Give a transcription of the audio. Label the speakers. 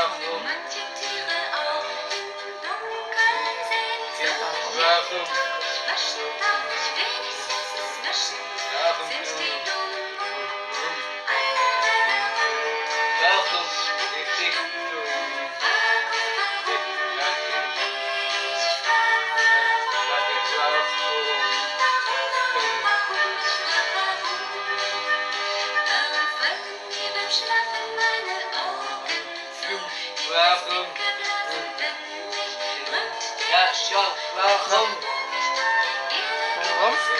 Speaker 1: Manche Tiere auch im Dunkeln sehen so waschen darf ich wenigstens das Waschen. Sind die Dumbo alle relevant? Ich bin dumm. Schlafen meine Augen zu, das dicke Blasen, wenn mich drückt der
Speaker 2: Warum?
Speaker 1: Erde.